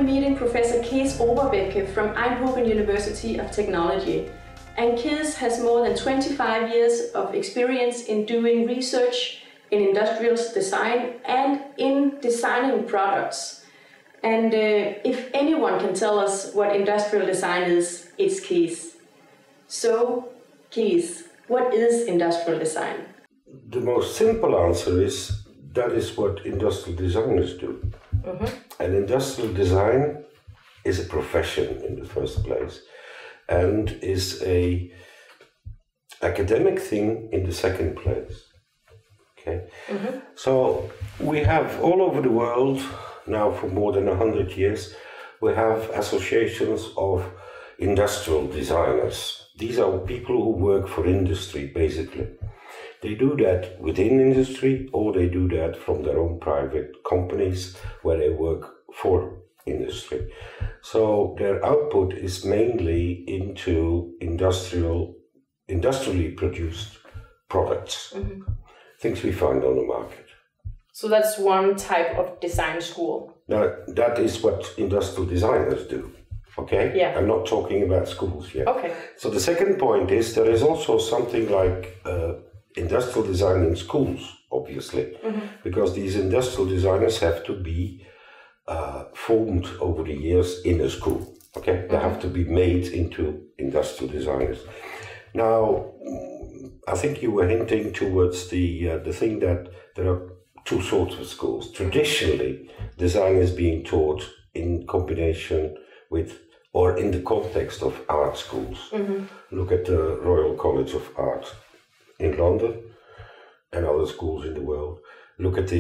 meeting Professor Kees Overbeeke from Eindhoven University of Technology. And Kees has more than 25 years of experience in doing research in industrial design and in designing products. And if anyone can tell us what industrial design is, it's Kees. So, Kees, what is industrial design? The most simple answer is that is what industrial designers do. And industrial design is a profession in the first place and is a academic thing in the second place. Okay, so we have all over the world now for more than 100 years, we have associations of industrial designers. These are people who work for industry, basically. They do that within industry, or they do that from their own private companies where they work for industry. So their output is mainly into industrially produced products, things we find on the market. So that's one type of design school. Now, that is what industrial designers do. Okay? Yeah. I'm not talking about schools yet. Okay. So the second point is there is also something like industrial design in schools, obviously, because these industrial designers have to be formed over the years in a school. Okay, they have to be made into industrial designers. Now, I think you were hinting towards the thing that there are two sorts of schools. Traditionally, design is being taught in combination with or in the context of art schools. Look at the Royal College of Art in London and other schools in the world. Look at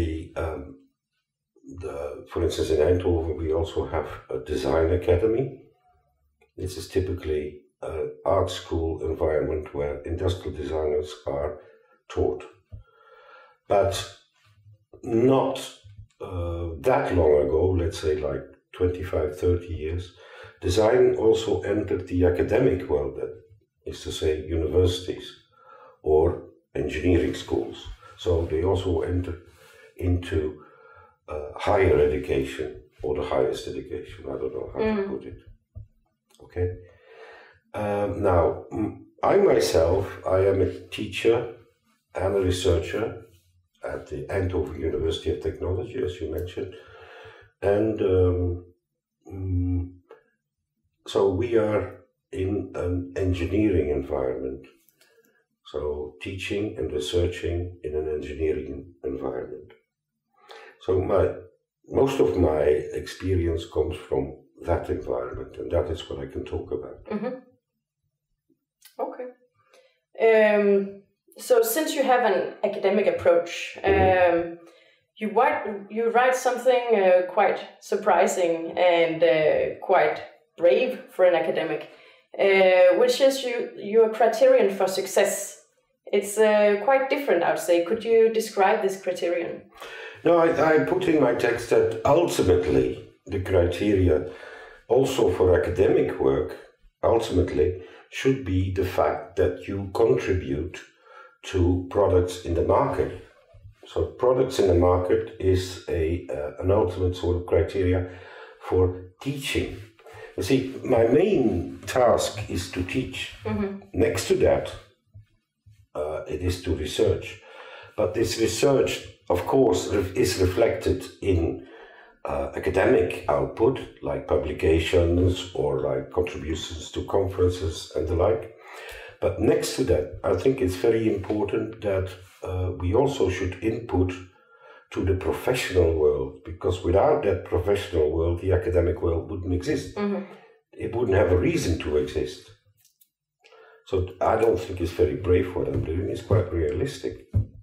for instance, in Eindhoven, we also have a design academy. This is typically an art school environment where industrial designers are taught. But not that long ago, let's say like 25, 30 years, design also entered the academic world, that is to say universities or engineering schools. So they also entered into higher education, or the highest education, I don't know how to put it. Okay. Now, I myself, I am a teacher and a researcher at the Eindhoven University of Technology, as you mentioned. And so we are in an engineering environment. So teaching and researching in an engineering environment. So most of my experience comes from that environment, and that is what I can talk about. Okay. So since you have an academic approach, you write something quite surprising and quite brave for an academic, which is your criterion for success. It's quite different, I would say. Could you describe this criterion? No, I put in my text that ultimately the criteria also for academic work ultimately should be the fact that you contribute to products in the market. So products in the market is an ultimate sort of criteria for teaching. You see, my main task is to teach. Next to that, it is to research. But this research, of course, is reflected in academic output, like publications or like contributions to conferences and the like. But next to that, I think it's very important that we also should input to the professional world, because without that professional world, the academic world wouldn't exist. It wouldn't have a reason to exist. So I don't think it's very brave what I'm doing. It's quite realistic.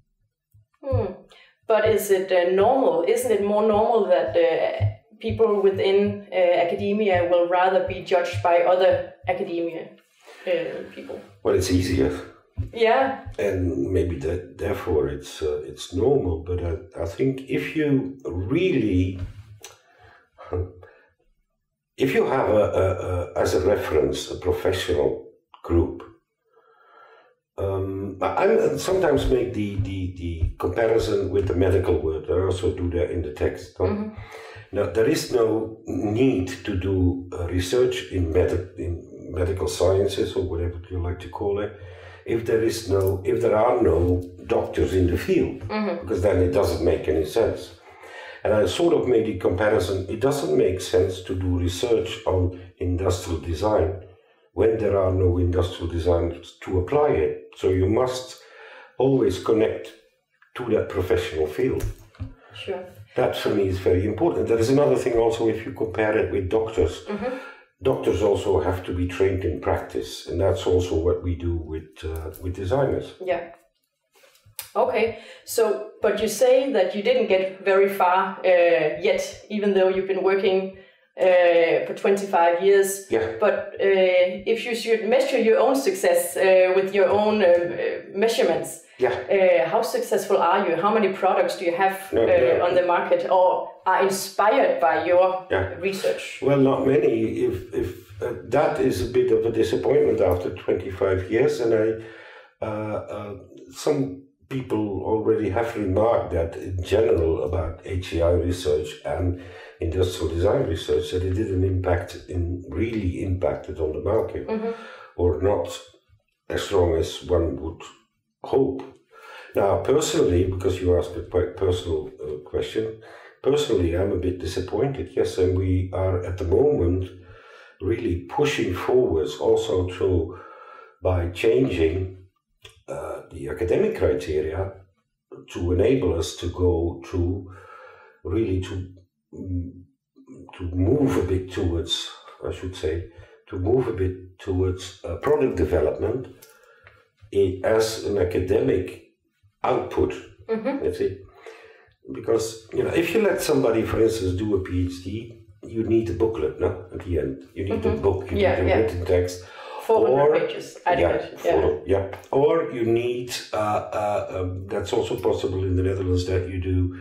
But is it normal? Isn't it more normal that people within academia will rather be judged by other academia people? Well, it's easier. Yeah. And maybe therefore it's normal. But I think if you really, if you have as a reference a professional group, I sometimes make the comparison with the medical world. I also do that in the text. Now, there is no need to do research in medical sciences, or whatever you like to call it, if there are no doctors in the field, because then it doesn't make any sense. And I sort of made the comparison, it doesn't make sense to do research on industrial design when there are no industrial designers to apply it. So you must always connect to that professional field. Sure. That for me is very important. There is another thing also, if you compare it with doctors. Doctors also have to be trained in practice, and that's also what we do with designers. Yeah. Okay. So, but you say that you didn't get very far yet, even though you've been working for 25 years. Yeah. But if you should measure your own success with your own measurements, how successful are you? How many products do you have on the market, or are inspired by your research? Well, not many. If that is a bit of a disappointment after 25 years, and some people already have remarked that in general about HEI research and industrial design research, that it didn't really impacted on the market, or not as strong as one would hope. Now, personally, because you asked a quite personal question, personally, I'm a bit disappointed, yes, and we are at the moment really pushing forwards also by changing the academic criteria to enable us to go to really to move a bit towards, product development as an academic output, let's say. Because, if you let somebody, for instance, do a PhD, you need a booklet, no? At the end. You need a book, you need a written text. 400 pages, Or you need, that's also possible in the Netherlands, that you do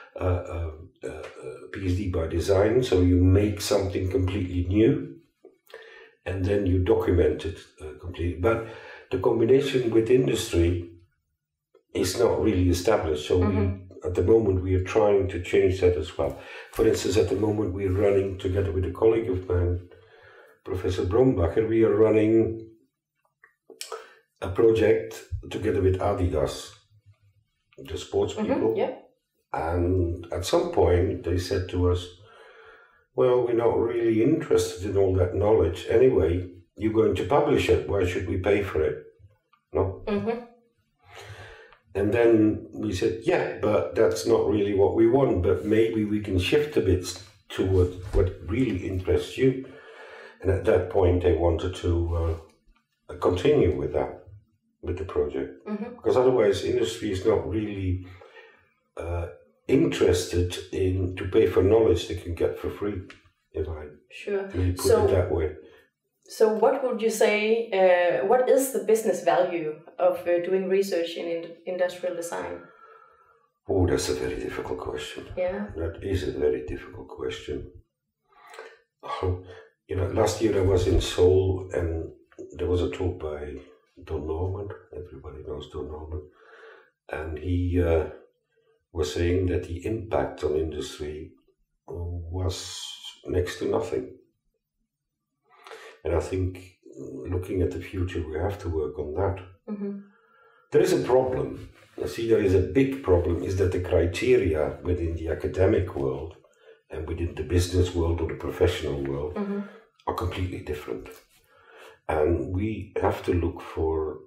PhD by design, so you make something completely new, and then you document it completely. But the combination with industry is not really established, so at the moment we are trying to change that as well. For instance, at the moment we are running, together with a colleague of mine, Professor Brombacher, we are running a project together with Adidas, the sports people. And at some point they said to us, well, we're not really interested in all that knowledge. Anyway, you're going to publish it. Why should we pay for it? No? And then we said, yeah, but that's not really what we want. But maybe we can shift a bit to what really interests you. And at that point, they wanted to continue with that, with the project. Because otherwise, industry is not really interested to pay for knowledge they can get for free, if I may put it that way. So what would you say, what is the business value of doing research in industrial design? Oh, that's a very difficult question. Yeah. That is a very difficult question. Last year I was in Seoul, and there was a talk by Don Norman. Everybody knows Don Norman. And he was saying that the impact on industry was next to nothing. And I think, looking at the future, we have to work on that. There is a problem. There is a big problem, is that the criteria within the academic world and within the business world or the professional world are completely different. And we have to look for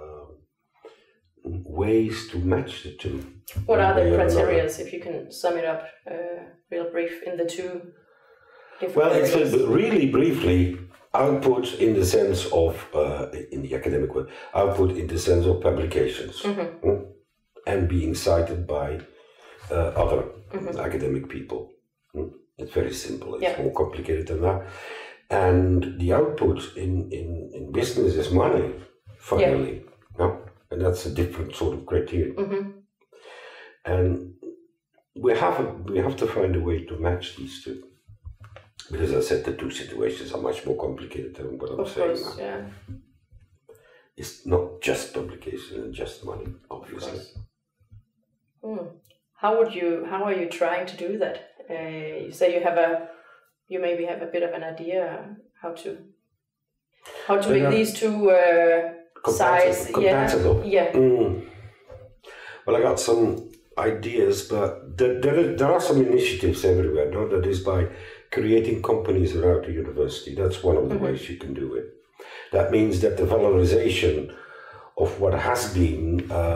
ways to match the two. What are the criteria, if you can sum it up real brief in the two different areas? It's really briefly, output in the sense of, in the academic world, output in the sense of publications and being cited by other academic people. It's very simple, it's more complicated than that. And the output in business is money, finally. And that's a different sort of criteria. And we have to find a way to match these two. Because as I said, the two situations are much more complicated than what I'm saying now. It's not just publication and just money, obviously. How are you trying to do that? You say you maybe have a bit of an idea how to make these two sides compatible. Yeah. Well, I got some ideas, but there are some initiatives everywhere. No, that is by creating companies around the university. That's one of the ways you can do it. That means that the valorization of what has been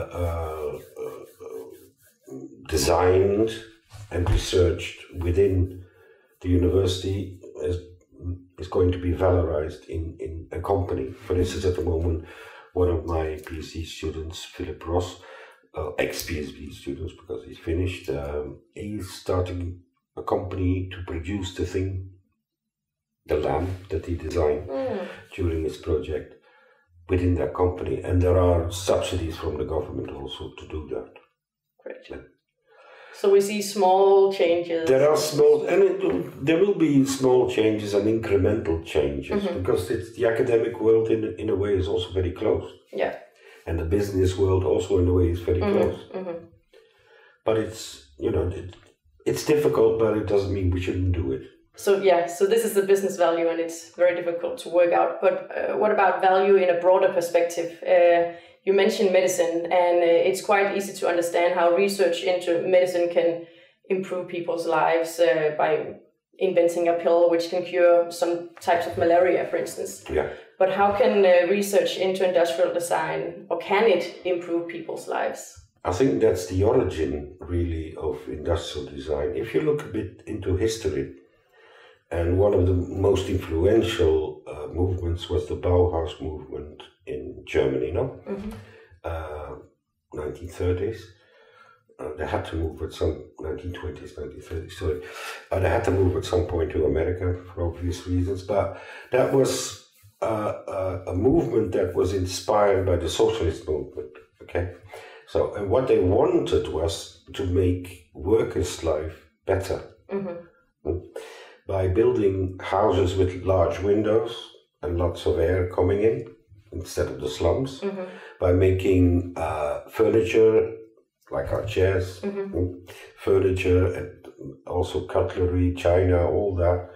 designed and researched within the university is going to be valorized in a company. For instance, at the moment, one of my PhD students, Philip Ross, ex-PhD students because he's finished, he's starting a company to produce the lamp that he designed during his project within that company. And there are subsidies from the government also to do that. Great. Yeah. So we see small changes. There are small, and there will be small changes and incremental changes because the academic world in a way is also very close. Yeah. And the business world also in a way is very close. But it's, it's difficult, but it doesn't mean we shouldn't do it. So this is the business value, and it's very difficult to work out. But what about value in a broader perspective? You mentioned medicine, and it's quite easy to understand how research into medicine can improve people's lives by inventing a pill which can cure some types of malaria, for instance. Yeah. But how can research into industrial design, or can it improve people's lives? I think that's the origin, really, of industrial design. If you look a bit into history, and one of the most influential movements was the Bauhaus movement in Germany, 1930s. They had to move at some 1920s, 1930s. Sorry, they had to move at some point to America for obvious reasons. But that was a movement that was inspired by the socialist movement. Okay, so and what they wanted was to make workers' life better. By building houses with large windows and lots of air coming in instead of the slums, by making furniture like our chairs, furniture and also cutlery, china, all that.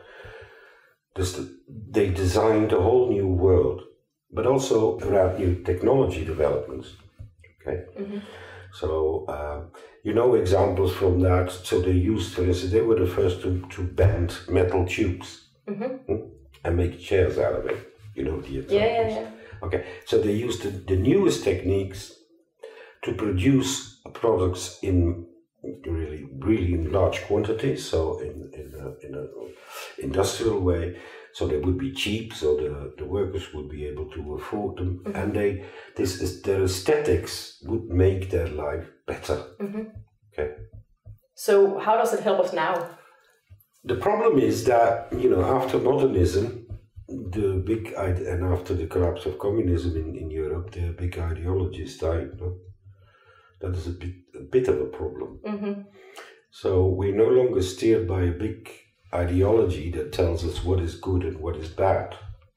They designed a whole new world, but also around new technology developments. Okay. So, examples from that. So they used, for instance, they were the first to bend metal tubes and make chairs out of it. The examples. Yeah. Okay, so they used the newest techniques to produce products in really in large quantities. So in an industrial way. So they would be cheap, so the workers would be able to afford them, and their aesthetics would make their life better. Okay. So how does it help us now? The problem is that after modernism, and after the collapse of communism in Europe, the big ideologies died. That is a bit of a problem. So we're no longer steered by a big ideology that tells us what is good and what is bad,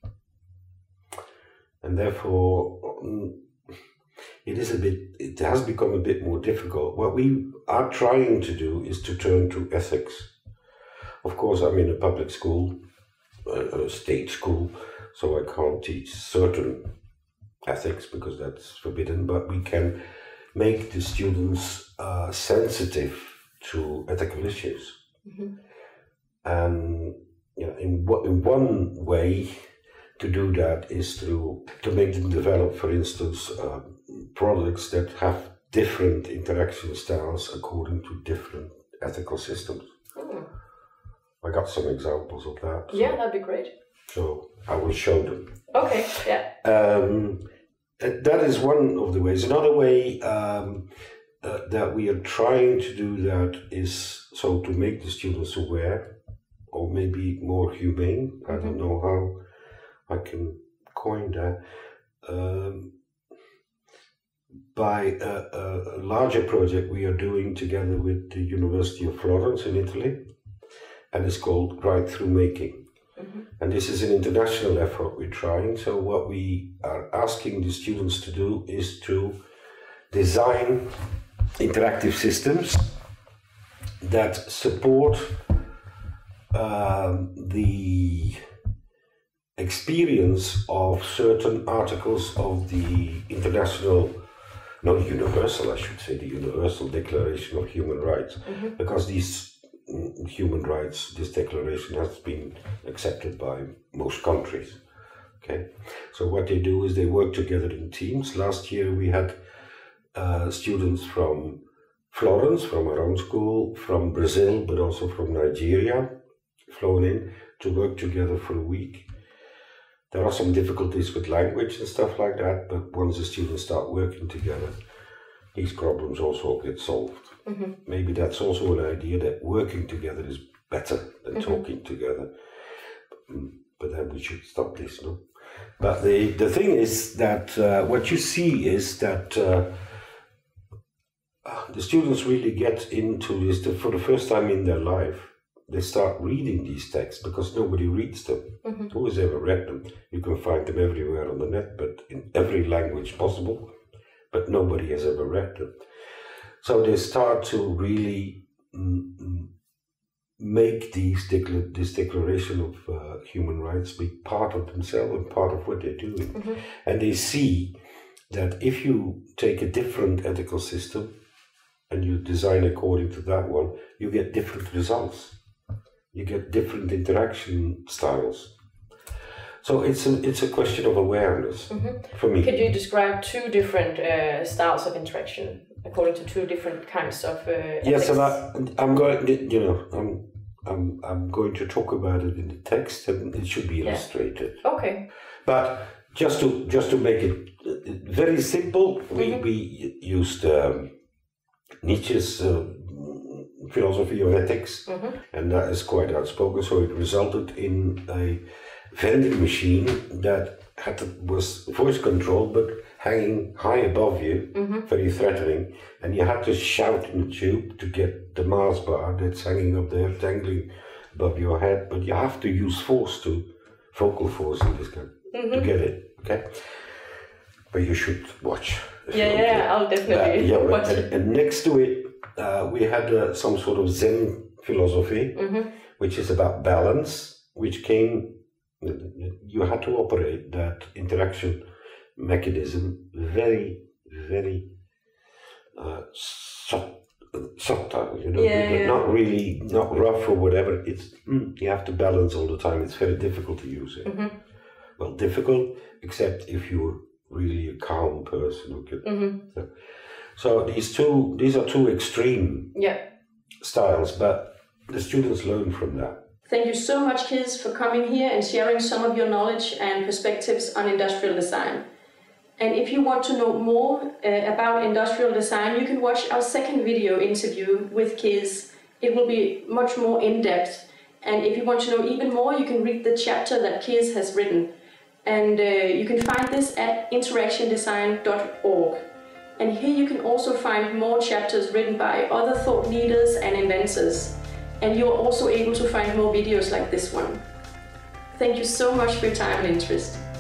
and therefore it has become a bit more difficult. What we are trying to do is to turn to ethics. Of course, I'm in a public school, a state school, so I can't teach certain ethics because that's forbidden, but we can make the students sensitive to ethical issues. And in one way to do that is to make them develop, for instance, products that have different interaction styles according to different ethical systems. I got some examples of that. So, yeah, that'd be great. So I will show them. Okay, yeah. That is one of the ways. Another way that we are trying to do that is so to make the students aware, or maybe more humane. I don't know how I can coin that. By a larger project we are doing together with the University of Florence in Italy, and it's called Right Through Making. And this is an international effort we're trying. So what we are asking the students to do is to design interactive systems that support the experience of certain articles of the not universal, I should say, the Universal Declaration of Human Rights, because this declaration has been accepted by most countries. Okay, so what they do is they work together in teams. Last year we had students from Florence, from our own school, from Brazil, but also from Nigeria, flown in to work together for a week. There are some difficulties with language and stuff like that, but once the students start working together, these problems also get solved. Maybe that's also an idea, that working together is better than talking together. But then we should stop this, no? But the thing is that what you see is that the students really get into this for the first time in their life. They start reading these texts because nobody reads them. Who has ever read them? You can find them everywhere on the net, but in every language possible, but nobody has ever read them. So they start to really make this declaration of human rights be part of themselves and part of what they're doing. And they see that if you take a different ethical system and you design according to that one, you get different results. You get different interaction styles. So it's a question of awareness for me. Could you describe two different styles of interaction according to two different kinds of yes, and I'm going. I'm going to talk about it in the text, and it should be illustrated. Okay. But just to make it very simple, we used Nietzsche's philosophy of ethics, and that is quite outspoken. So it resulted in a vending machine that was voice controlled but hanging high above you, very threatening, and you had to shout in the tube to get the Mars bar that's hanging up there, dangling above your head. But you have to use vocal force in this kind to get it. Okay, but you should watch. I'll definitely watch it. And next to it, we had some sort of Zen philosophy, which is about balance, which came. You had to operate that interaction mechanism very, very subtle, not rough or whatever. It's you have to balance all the time. It's very difficult to use it. Well, difficult, except if you're really a calm person who can. So these are two extreme styles, but the students learn from that. Thank you so much, Kees, for coming here and sharing some of your knowledge and perspectives on industrial design. And if you want to know more about industrial design, you can watch our second video interview with Kees. It will be much more in-depth. And if you want to know even more, you can read the chapter that Kees has written. And you can find this at interactiondesign.org. And here you can also find more chapters written by other thought leaders and inventors. And you're also able to find more videos like this one. Thank you so much for your time and interest.